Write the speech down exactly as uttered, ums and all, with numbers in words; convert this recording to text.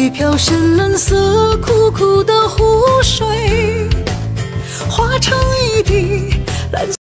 北飘深蓝色苦苦的湖水，化成一滴蓝色。